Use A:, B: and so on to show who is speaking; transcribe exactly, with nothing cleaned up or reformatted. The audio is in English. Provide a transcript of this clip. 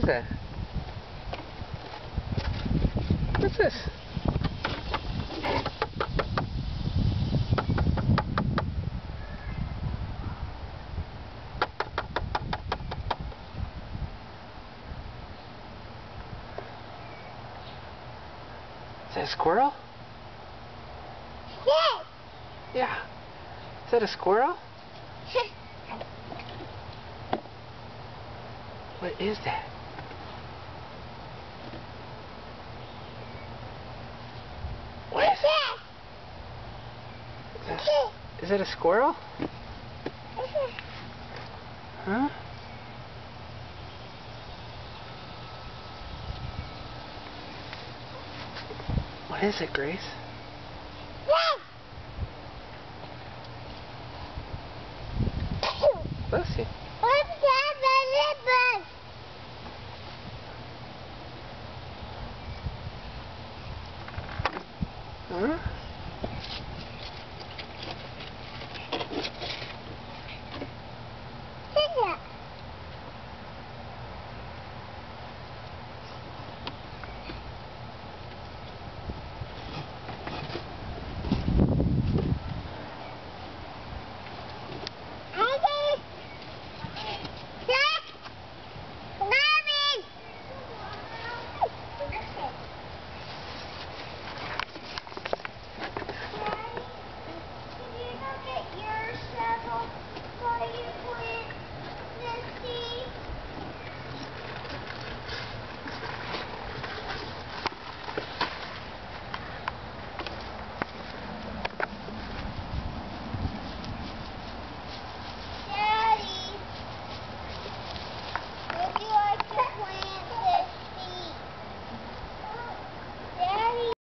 A: that? What's this? Is that a squirrel?
B: Yes.
A: Yeah. Is that a squirrel? What is that? What is that? Is that, is that a squirrel? Huh? What is it, Grace?